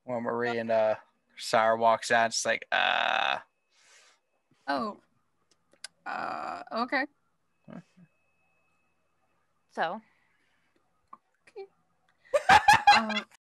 when Marie and Sarah walks out. It's like, Oh. Okay. So. Okay.